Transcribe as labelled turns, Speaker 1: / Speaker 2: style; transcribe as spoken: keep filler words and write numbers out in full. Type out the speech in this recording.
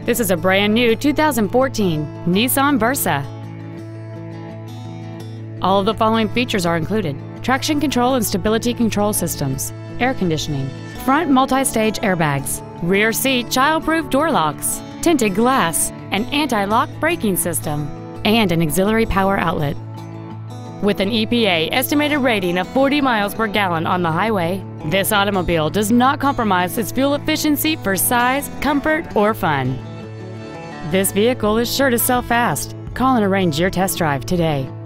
Speaker 1: This is a brand new two thousand fourteen Nissan Versa. All of the following features are included: traction control and stability control systems, air conditioning, front multi-stage airbags, rear seat child-proof door locks, tinted glass, an anti-lock braking system, and an auxiliary power outlet. With an E P A estimated rating of forty miles per gallon on the highway, this automobile does not compromise its fuel efficiency for size, comfort, or fun. This vehicle is sure to sell fast. Call and arrange your test drive today.